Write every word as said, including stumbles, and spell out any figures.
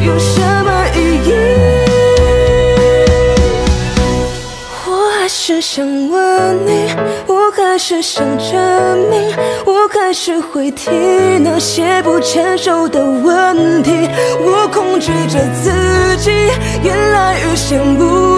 有什么意义？我还是想问你，我还是想证明，我还是会提那些不成熟的问题。我控制着自己，越来越想不